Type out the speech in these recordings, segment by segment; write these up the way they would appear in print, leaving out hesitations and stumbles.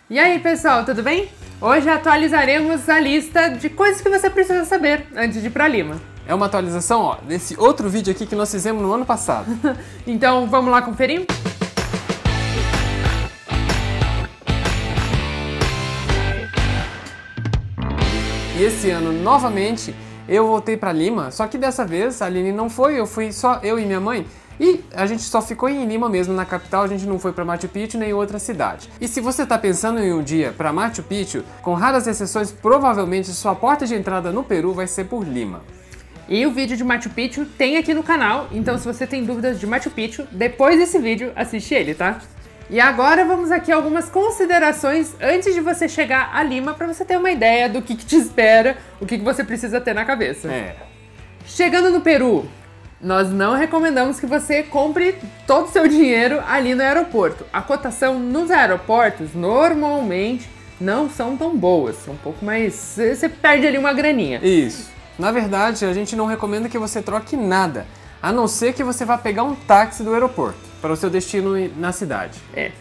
E aí, pessoal, tudo bem? Hoje atualizaremos a lista de coisas que você precisa saber antes de ir pra Lima. É uma atualização, ó, desse outro vídeo aqui que nós fizemos no ano passado. Então, vamos lá conferir? E esse ano, novamente, eu voltei pra Lima, só que dessa vez a Aline não foi, eu fui só eu e minha mãe. E a gente só ficou em Lima mesmo, na capital, a gente não foi para Machu Picchu nem outra cidade. E se você está pensando em um dia para Machu Picchu, com raras exceções, provavelmente sua porta de entrada no Peru vai ser por Lima. E o vídeo de Machu Picchu tem aqui no canal, então se você tem dúvidas de Machu Picchu, depois desse vídeo, assiste ele, tá? E agora vamos aqui a algumas considerações antes de você chegar a Lima, para você ter uma ideia do que te espera, o que você precisa ter na cabeça. Chegando no Peru, nós não recomendamos que você compre todo o seu dinheiro ali no aeroporto. A cotação nos aeroportos, normalmente, não são tão boas. São um pouco mais... Você perde ali uma graninha. Isso. Na verdade, a gente não recomenda que você troque nada, a não ser que você vá pegar um táxi do aeroporto para o seu destino na cidade.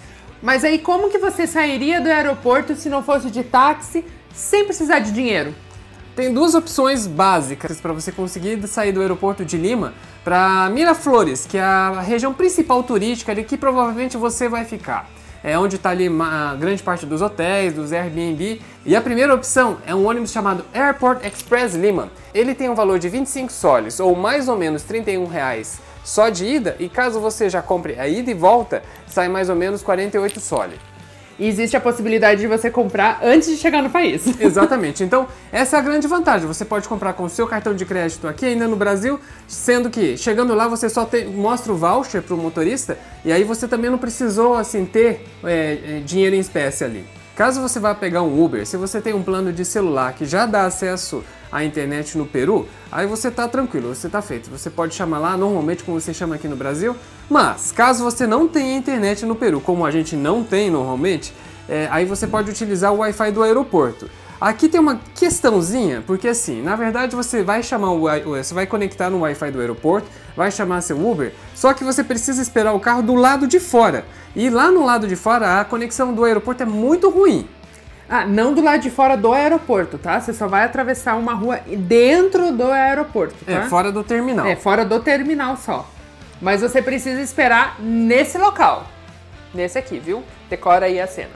Mas aí, como que você sairia do aeroporto se não fosse de táxi, sem precisar de dinheiro? Tem duas opções básicas para você conseguir sair do aeroporto de Lima para Miraflores, que é a região principal turística ali que provavelmente você vai ficar. É onde está ali a grande parte dos hotéis, dos Airbnb. E a primeira opção é um ônibus chamado Airport Express Lima. Ele tem um valor de 25 soles, ou mais ou menos R$31 só de ida, e caso você já compre a ida e volta, sai mais ou menos 48 soles. E existe a possibilidade de você comprar antes de chegar no país. Exatamente. Então, essa é a grande vantagem. Você pode comprar com o seu cartão de crédito aqui ainda no Brasil, sendo que, chegando lá, você só mostra o voucher para o motorista e aí você também não precisou, assim, ter dinheiro em espécie ali. Caso você vá pegar um Uber, se você tem um plano de celular que já dá acesso à internet no Peru, aí você tá tranquilo, você tá feito. Você pode chamar lá, normalmente como você chama aqui no Brasil, mas caso você não tenha internet no Peru, como a gente não tem normalmente, aí você pode utilizar o Wi-Fi do aeroporto. Aqui tem uma questãozinha, porque assim, na verdade você vai chamar você vai conectar no Wi-Fi do aeroporto, vai chamar seu Uber, só que você precisa esperar o carro do lado de fora. E lá no lado de fora a conexão do aeroporto é muito ruim. Não do lado de fora do aeroporto, tá? Você só vai atravessar uma rua dentro do aeroporto, tá? Fora do terminal. Fora do terminal só. Mas você precisa esperar nesse local. Nesse aqui, viu? Decora aí a cena.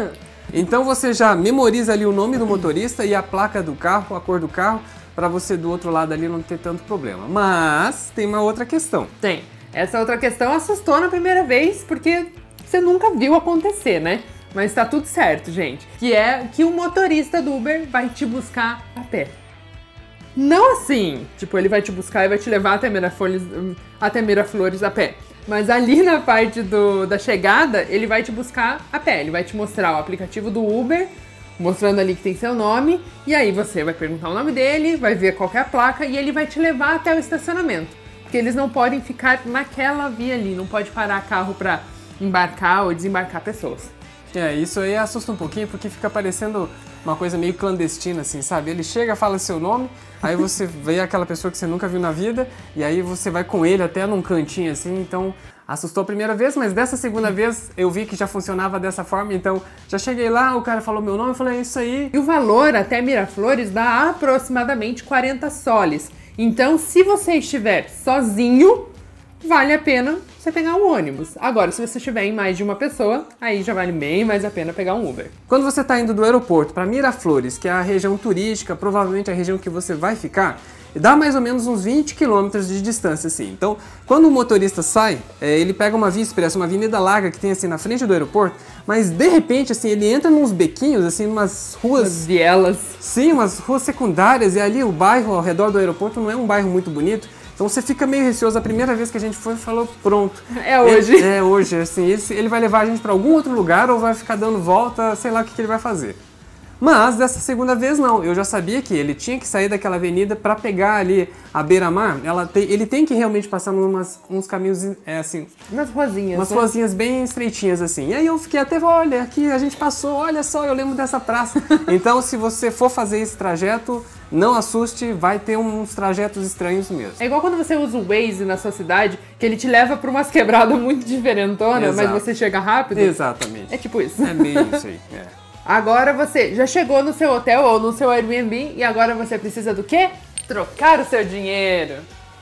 Então você já memoriza ali o nome do motorista e a placa do carro, a cor do carro, para você do outro lado ali não ter tanto problema. Mas tem uma outra questão. Tem. Essa outra questão assustou na primeira vez, porque você nunca viu acontecer, né? Mas tá tudo certo, gente. Que é que o motorista do Uber vai te buscar a pé. Não assim, tipo, ele vai te buscar e vai te levar até Miraflores a pé. Mas ali na parte da chegada, ele vai te buscar a pé. Ele vai te mostrar o aplicativo do Uber, mostrando ali que tem seu nome. E aí você vai perguntar o nome dele, vai ver qual que é a placa e ele vai te levar até o estacionamento. Porque eles não podem ficar naquela via ali, não pode parar carro pra embarcar ou desembarcar pessoas. Isso aí assusta um pouquinho porque fica parecendo uma coisa meio clandestina, assim, sabe? Ele chega, fala seu nome, aí você vê aquela pessoa que você nunca viu na vida, e aí você vai com ele até num cantinho, assim, então assustou a primeira vez, mas dessa segunda vez eu vi que já funcionava dessa forma, então já cheguei lá, o cara falou meu nome, eu falei, é isso aí. E o valor até Miraflores dá aproximadamente 40 soles, então se você estiver sozinho, vale a pena você pegar um ônibus. Agora, se você estiver em mais de uma pessoa, aí já vale bem mais a pena pegar um Uber. Quando você está indo do aeroporto para Miraflores, que é a região turística, provavelmente a região que você vai ficar, dá mais ou menos uns 20 quilômetros de distância, assim. Então, quando o motorista sai, ele pega uma via expressa, uma avenida larga que tem assim na frente do aeroporto, mas de repente, assim, ele entra nos bequinhos, assim, umas ruas... Umas vielas. Sim, umas ruas secundárias, e ali o bairro ao redor do aeroporto não é um bairro muito bonito. Então você fica meio receoso. A primeira vez que a gente foi, falou, pronto. É hoje. É hoje, assim, ele vai levar a gente para algum outro lugar ou vai ficar dando volta, sei lá o que ele vai fazer. Mas dessa segunda vez não, eu já sabia que ele tinha que sair daquela avenida para pegar ali a beira-mar. Ele tem que realmente passar uns caminhos, assim... Umas ruazinhas, umas ruazinhas bem estreitinhas, assim. E aí eu fiquei até, olha, aqui a gente passou, olha só, eu lembro dessa praça. Então se você for fazer esse trajeto, não assuste, vai ter uns trajetos estranhos mesmo. É igual quando você usa o Waze na sua cidade, que ele te leva para umas quebradas muito diferentonas, mas você chega rápido. Exatamente. É tipo isso. É meio isso aí, Agora você já chegou no seu hotel ou no seu Airbnb e agora você precisa do quê? Trocar o seu dinheiro.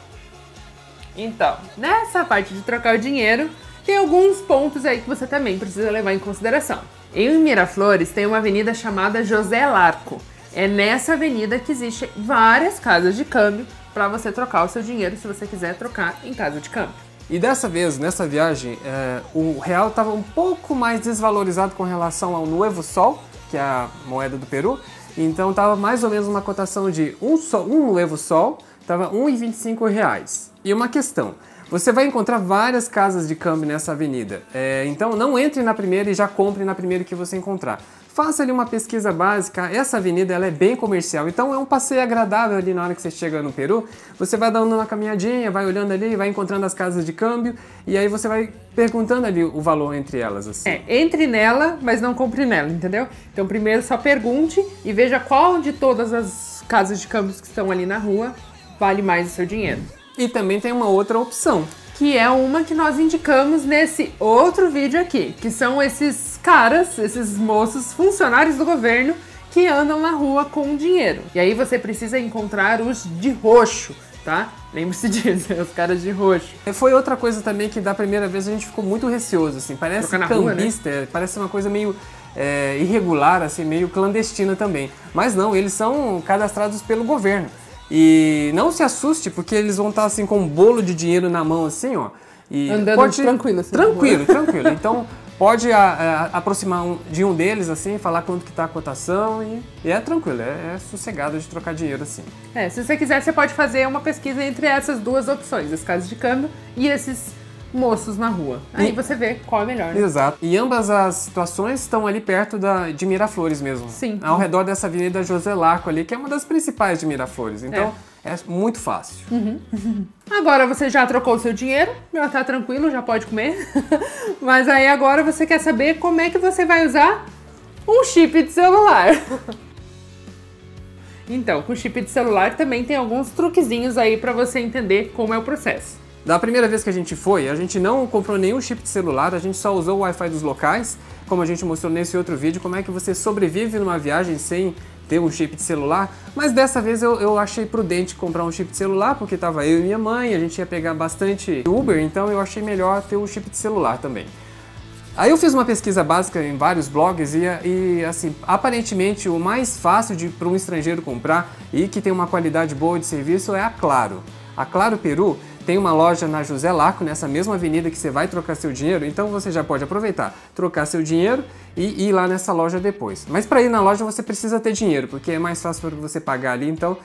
Então, nessa parte de trocar o dinheiro, tem alguns pontos aí que você também precisa levar em consideração. Em Miraflores tem uma avenida chamada José Larco. É nessa avenida que existem várias casas de câmbio para você trocar o seu dinheiro se você quiser trocar em casa de câmbio. E dessa vez, nessa viagem, o real estava um pouco mais desvalorizado com relação ao Nuevo Sol, que é a moeda do Peru. Então estava mais ou menos uma cotação de um Nuevo Sol, estava R$ 1,25. E uma questão, você vai encontrar várias casas de câmbio nessa avenida. Então não entre na primeira e já compre na primeira que você encontrar. Faça ali uma pesquisa básica. Essa avenida ela é bem comercial, então é um passeio agradável ali na hora que você chega no Peru. Você vai dando uma caminhadinha, vai olhando ali, vai encontrando as casas de câmbio e aí você vai perguntando ali o valor entre elas. Assim. Entre nela, mas não compre nela, entendeu? Então primeiro só pergunte e veja qual de todas as casas de câmbios que estão ali na rua vale mais o seu dinheiro. E também tem uma outra opção, que é uma que nós indicamos nesse outro vídeo aqui, que são esses caras, esses moços funcionários do governo que andam na rua com dinheiro. E aí você precisa encontrar os de roxo, tá? Lembre-se disso, os caras de roxo. Foi outra coisa também que da primeira vez a gente ficou muito receoso, assim, parece cambista, rua, né? Parece uma coisa meio irregular, assim, meio clandestina também. Mas não, eles são cadastrados pelo governo. E não se assuste, porque eles vão estar assim com um bolo de dinheiro na mão, assim, ó. E andando tranquilo, assim. Tranquilo. Então pode aproximar de um deles, assim, falar quanto que tá a cotação e é tranquilo, é sossegado de trocar dinheiro, assim. Se você quiser, você pode fazer uma pesquisa entre essas duas opções, as casas de câmbio e esses moços na rua. Aí você vê qual é melhor, né? Exato. E ambas as situações estão ali perto de Miraflores mesmo. Sim. Ao redor dessa avenida José Larco ali, que é uma das principais de Miraflores. Então, é muito fácil. Agora você já trocou o seu dinheiro, já tá tranquilo, já pode comer. Mas aí agora você quer saber como é que você vai usar um chip de celular. Então, com chip de celular também tem alguns truquezinhos aí pra você entender como é o processo. Da primeira vez que a gente foi, a gente não comprou nenhum chip de celular, a gente só usou o Wi-Fi dos locais, como a gente mostrou nesse outro vídeo, como é que você sobrevive numa viagem sem ter um chip de celular. Mas dessa vez eu achei prudente comprar um chip de celular, porque tava eu e minha mãe, a gente ia pegar bastante Uber, então eu achei melhor ter um chip de celular também. Aí eu fiz uma pesquisa básica em vários blogs e assim, aparentemente o mais fácil para um estrangeiro comprar e que tem uma qualidade boa de serviço é a Claro. A Claro Peru tem uma loja na José Larco, nessa mesma avenida que você vai trocar seu dinheiro, então você já pode aproveitar, trocar seu dinheiro e ir lá nessa loja depois. Mas para ir na loja você precisa ter dinheiro, porque é mais fácil para você pagar ali, então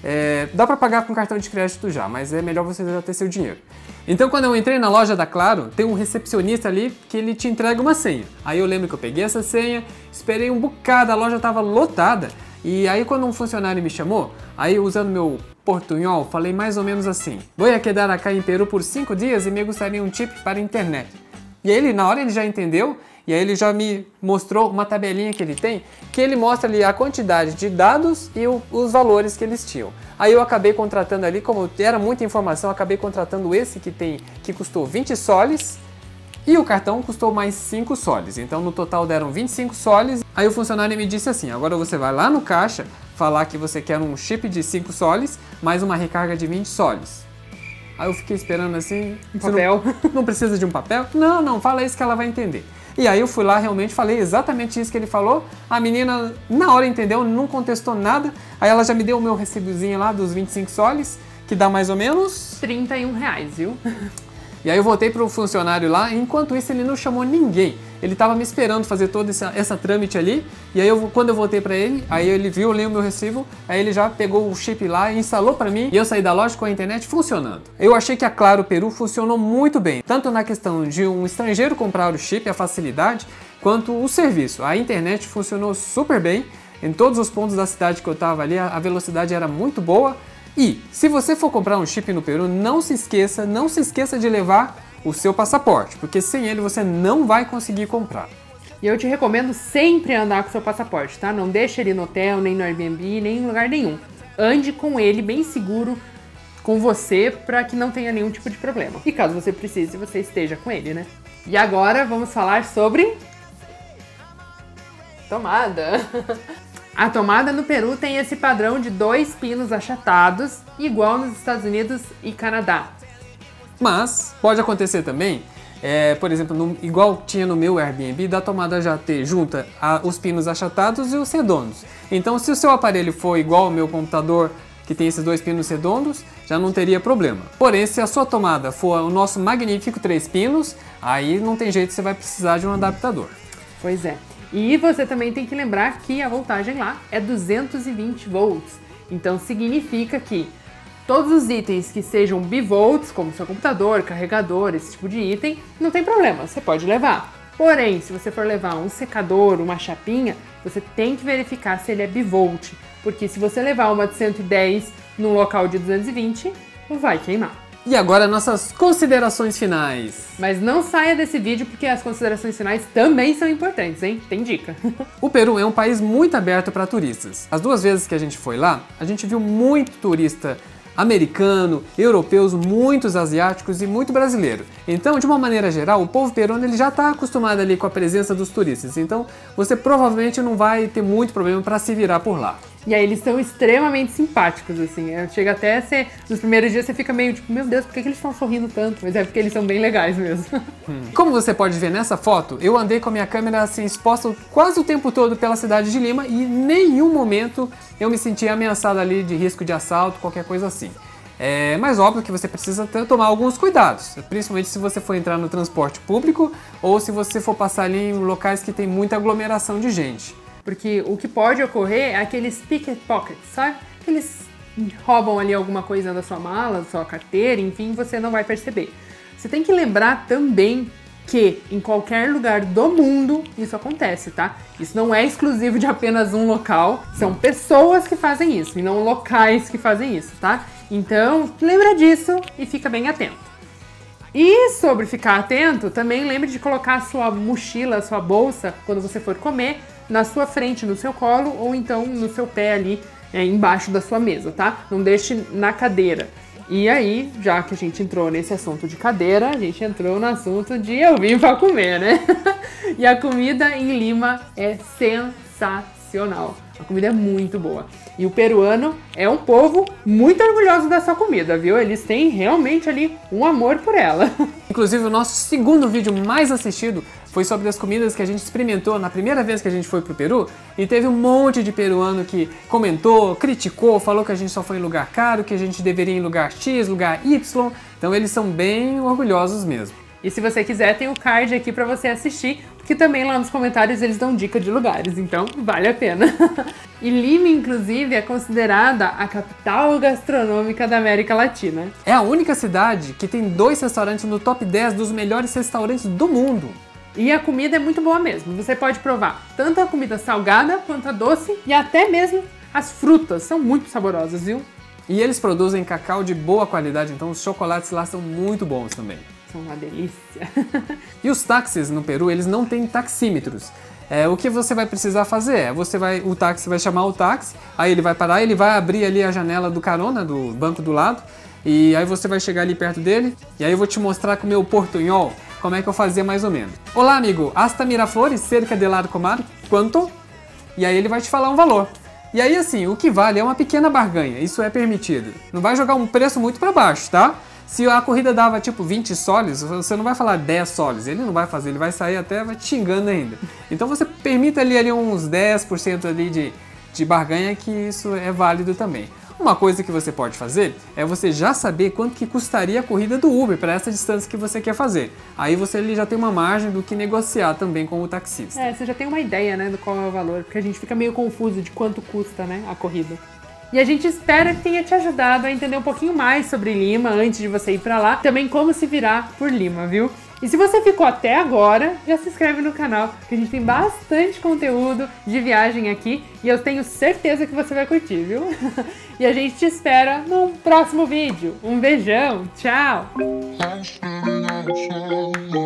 dá para pagar com cartão de crédito já, mas é melhor você já ter seu dinheiro. Então quando eu entrei na loja da Claro, tem um recepcionista ali que ele te entrega uma senha. Aí eu lembro que eu peguei essa senha, esperei um bocado, a loja estava lotada, e aí quando um funcionário me chamou, aí usando meu portunhol, falei mais ou menos assim: vou a quedar acá em Peru por 5 dias e me gostaria um chip para a internet. E aí na hora ele já entendeu, e aí ele já me mostrou uma tabelinha que ele tem, que ele mostra ali a quantidade de dados e os valores que eles tinham. Aí eu acabei contratando ali, como era muita informação, acabei contratando esse que custou 20 soles, e o cartão custou mais 5 soles, então no total deram 25 soles. Aí o funcionário me disse assim: agora você vai lá no caixa, falar que você quer um chip de 5 soles, mais uma recarga de 20 soles. Aí eu fiquei esperando assim... Um papel? Não precisa de um papel? Não, fala isso que ela vai entender. E aí eu fui lá, realmente falei exatamente isso que ele falou, a menina na hora entendeu, não contestou nada, aí ela já me deu o meu recibozinho lá dos 25 soles, que dá mais ou menos... R$31, viu? E aí eu voltei pro funcionário lá, e enquanto isso ele não chamou ninguém. Ele estava me esperando fazer toda essa trâmite ali, e aí quando eu voltei para ele, aí ele viu, leu o meu recibo, aí ele já pegou o chip lá e instalou para mim, e eu saí da loja com a internet funcionando. Eu achei que a Claro Peru funcionou muito bem, tanto na questão de um estrangeiro comprar o chip, a facilidade, quanto o serviço. A internet funcionou super bem, em todos os pontos da cidade que eu estava ali, a velocidade era muito boa. E se você for comprar um chip no Peru, não se esqueça de levar o seu passaporte, porque sem ele você não vai conseguir comprar. E eu te recomendo sempre andar com o seu passaporte, tá? Não deixe ele no hotel, nem no Airbnb, nem em lugar nenhum. Ande com ele bem seguro com você para que não tenha nenhum tipo de problema. E caso você precise, você esteja com ele, né? E agora vamos falar sobre tomada. A tomada no Peru tem esse padrão de 2 pinos achatados, igual nos Estados Unidos e Canadá. Mas pode acontecer também, por exemplo, igual tinha no meu Airbnb, da tomada já ter junta os pinos achatados e os redondos. Então, se o seu aparelho for igual ao meu computador, que tem esses 2 pinos redondos, já não teria problema. Porém, se a sua tomada for o nosso magnífico 3 pinos, aí não tem jeito, você vai precisar de um adaptador. Pois é. E você também tem que lembrar que a voltagem lá é 220 volts. Então significa que todos os itens que sejam bivolts, como seu computador, carregador, esse tipo de item, não tem problema, você pode levar. Porém, se você for levar um secador, uma chapinha, você tem que verificar se ele é bivolt, porque se você levar uma de 110 num local de 220, vai queimar. E agora nossas considerações finais. Mas não saia desse vídeo porque as considerações finais também são importantes, hein? Tem dica. O Peru é um país muito aberto para turistas. As 2 vezes que a gente foi lá, a gente viu muito turista americano, europeus, muitos asiáticos e muito brasileiro. Então, de uma maneira geral, o povo peruano ele já está acostumado ali com a presença dos turistas. Então, você provavelmente não vai ter muito problema para se virar por lá. E aí eles são extremamente simpáticos, assim. Chega até a ser... Nos primeiros dias você fica meio tipo, meu Deus, por que eles estão sorrindo tanto? Mas é porque eles são bem legais mesmo. Como você pode ver nessa foto, eu andei com a minha câmera assim exposta quase o tempo todo pela cidade de Lima e em nenhum momento eu me senti ameaçado ali de risco de assalto, qualquer coisa assim. Mas óbvio que você precisa tomar alguns cuidados, principalmente se você for entrar no transporte público ou se você for passar ali em locais que tem muita aglomeração de gente. Porque o que pode ocorrer é aqueles pickpockets, sabe? Eles roubam ali alguma coisa da sua mala, da sua carteira, enfim, você não vai perceber. Você tem que lembrar também que em qualquer lugar do mundo isso acontece, tá? Isso não é exclusivo de apenas um local, são pessoas que fazem isso e não locais que fazem isso, tá? Então, lembra disso e fica bem atento. E sobre ficar atento, também lembre de colocar a sua mochila, a sua bolsa, quando você for comer, na sua frente, no seu colo ou então no seu pé ali, embaixo da sua mesa, tá? Não deixe na cadeira. E aí, já que a gente entrou nesse assunto de cadeira, a gente entrou no assunto de eu vim pra comer, né? E a comida em Lima é sensacional. A comida é muito boa. E o peruano é um povo muito orgulhoso da sua comida, viu? Eles têm realmente ali um amor por ela. Inclusive, o nosso segundo vídeo mais assistido foi sobre as comidas que a gente experimentou na primeira vez que a gente foi pro Peru. E teve um monte de peruano que comentou, criticou, falou que a gente só foi em lugar caro, que a gente deveria ir em lugar X, lugar Y. Então eles são bem orgulhosos mesmo. E se você quiser, tem o card aqui pra você assistir, porque também lá nos comentários eles dão dica de lugares, então vale a pena. E Lima, inclusive, é considerada a capital gastronômica da América Latina. É a única cidade que tem 2 restaurantes no top 10 dos melhores restaurantes do mundo. E a comida é muito boa mesmo. Você pode provar tanto a comida salgada quanto a doce e até mesmo as frutas. São muito saborosas, viu? E eles produzem cacau de boa qualidade, então os chocolates lá são muito bons também. São uma delícia. E os táxis no Peru, eles não têm taxímetros. O que você vai precisar fazer é, o táxi vai chamar o táxi, aí ele vai parar, ele vai abrir ali a janela do carona, do banco do lado, e aí você vai chegar ali perto dele, e aí eu vou te mostrar com o meu portunhol como é que eu fazia mais ou menos. Olá, amigo, hasta Miraflores, cerca de lado comar, quanto? E aí ele vai te falar um valor. E aí assim, o que vale é uma pequena barganha, isso é permitido. Não vai jogar um preço muito para baixo, tá? Se a corrida dava tipo 20 soles, você não vai falar 10 soles, ele não vai fazer, ele vai sair até vai te xingando ainda. Então você permita ali uns 10% ali de barganha, que isso é válido também. Uma coisa que você pode fazer é você já saber quanto que custaria a corrida do Uber para essa distância que você quer fazer. Aí você já tem uma margem do que negociar também com o taxista. Você já tem uma ideia, né, do qual é o valor, porque a gente fica meio confuso de quanto custa, né, a corrida. E a gente espera que tenha te ajudado a entender um pouquinho mais sobre Lima antes de você ir pra lá, também como se virar por Lima, viu? E se você ficou até agora, já se inscreve no canal, que a gente tem bastante conteúdo de viagem aqui e eu tenho certeza que você vai curtir, viu? E a gente te espera num próximo vídeo. Um beijão, tchau!